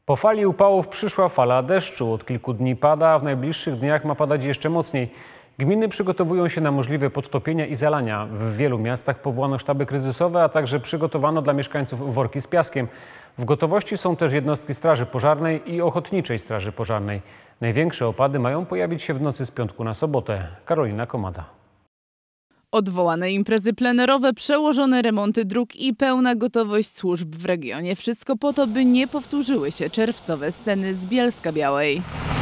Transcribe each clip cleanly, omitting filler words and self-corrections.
Po fali upałów przyszła fala deszczu. Od kilku dni pada, a w najbliższych dniach ma padać jeszcze mocniej. Gminy przygotowują się na możliwe podtopienia i zalania. W wielu miastach powołano sztaby kryzysowe, a także przygotowano dla mieszkańców worki z piaskiem. W gotowości są też jednostki Straży Pożarnej i Ochotniczej Straży Pożarnej. Największe opady mają pojawić się w nocy z piątku na sobotę. Karolina Komada. Odwołane imprezy plenerowe, przełożone remonty dróg i pełna gotowość służb w regionie. Wszystko po to, by nie powtórzyły się czerwcowe sceny z Bielska-Białej.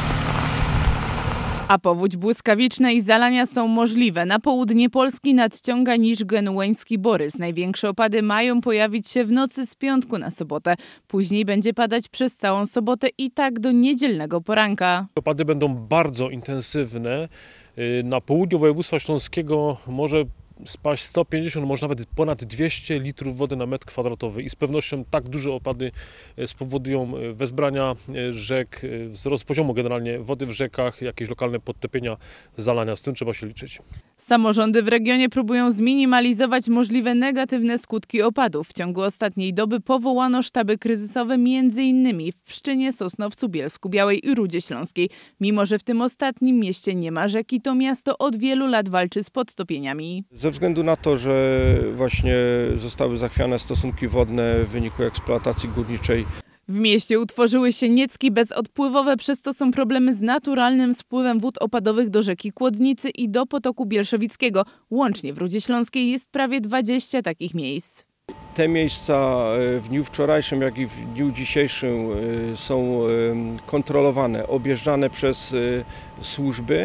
A powódź błyskawiczna i zalania są możliwe. Na południe Polski nadciąga niż genueński Borys. Największe opady mają pojawić się w nocy z piątku na sobotę. Później będzie padać przez całą sobotę i tak do niedzielnego poranka. Opady będą bardzo intensywne. Na południu województwa śląskiego może spaść 150, może nawet ponad 200 litrów wody na metr kwadratowy i z pewnością tak duże opady spowodują wezbrania rzek, wzrost poziomu generalnie wody w rzekach, jakieś lokalne podtopienia, zalania. Z tym trzeba się liczyć. Samorządy w regionie próbują zminimalizować możliwe negatywne skutki opadów. W ciągu ostatniej doby powołano sztaby kryzysowe m.in. w Pszczynie, Sosnowcu, Bielsku-Białej i Rudzie Śląskiej. Mimo że w tym ostatnim mieście nie ma rzeki, to miasto od wielu lat walczy z podtopieniami. Ze względu na to, że właśnie zostały zachwiane stosunki wodne w wyniku eksploatacji górniczej. W mieście utworzyły się niecki bezodpływowe, przez to są problemy z naturalnym spływem wód opadowych do rzeki Kłodnicy i do potoku Bielszowickiego. Łącznie w Rudzie Śląskiej jest prawie 20 takich miejsc. Te miejsca w dniu wczorajszym, jak i w dniu dzisiejszym są kontrolowane, objeżdżane przez służby.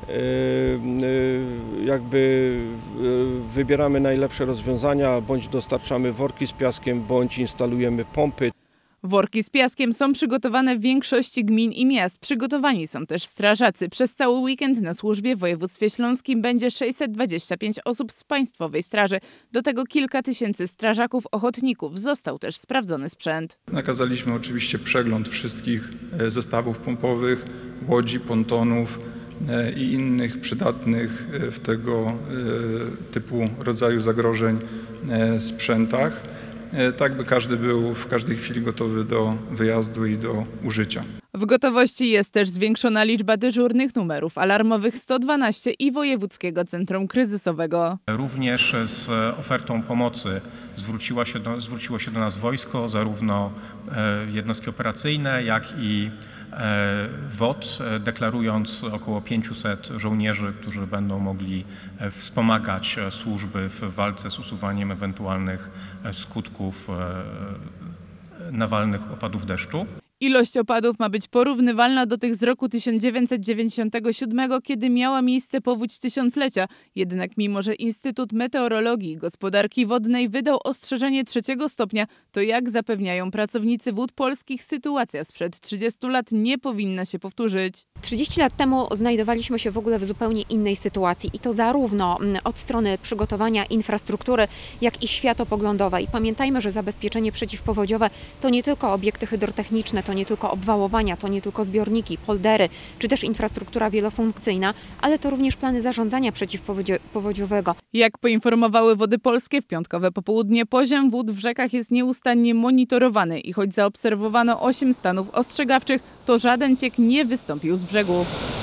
Jakby wybieramy najlepsze rozwiązania, bądź dostarczamy worki z piaskiem, bądź instalujemy pompy. Worki z piaskiem są przygotowane w większości gmin i miast. Przygotowani są też strażacy. Przez cały weekend na służbie w województwie śląskim będzie 625 osób z Państwowej Straży. Do tego kilka tysięcy strażaków, ochotników. Został też sprawdzony sprzęt. Nakazaliśmy oczywiście przegląd wszystkich zestawów pompowych, łodzi, pontonów i innych przydatnych w tego typu rodzaju zagrożeń sprzętach, tak by każdy był w każdej chwili gotowy do wyjazdu i do użycia. W gotowości jest też zwiększona liczba dyżurnych numerów alarmowych 112 i Wojewódzkiego Centrum Kryzysowego. Również z ofertą pomocy zwróciło się do nas wojsko, zarówno jednostki operacyjne, jak i WOT, deklarując około 500 żołnierzy, którzy będą mogli wspomagać służby w walce z usuwaniem ewentualnych skutków nawalnych opadów deszczu. Ilość opadów ma być porównywalna do tych z roku 1997, kiedy miała miejsce powódź tysiąclecia. Jednak mimo że Instytut Meteorologii i Gospodarki Wodnej wydał ostrzeżenie 3. stopnia, to jak zapewniają pracownicy Wód Polskich, sytuacja sprzed 30 lat nie powinna się powtórzyć. 30 lat temu znajdowaliśmy się w ogóle w zupełnie innej sytuacji i to zarówno od strony przygotowania infrastruktury, jak i światopoglądowej. Pamiętajmy, że zabezpieczenie przeciwpowodziowe to nie tylko obiekty hydrotechniczne, to nie tylko obwałowania, to nie tylko zbiorniki, poldery, czy też infrastruktura wielofunkcyjna, ale to również plany zarządzania przeciwpowodziowego. Jak poinformowały Wody Polskie, w piątkowe popołudnie poziom wód w rzekach jest nieustannie monitorowany i choć zaobserwowano 8 stanów ostrzegawczych, to żaden ciek nie wystąpił z brzegu.